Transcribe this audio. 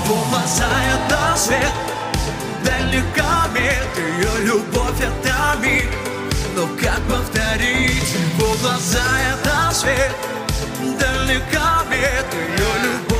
Его глаза — это свет, далекомет, ее любовь — это миг. Но как повторить? Его глаза — это свет, далекомет, ее любовь.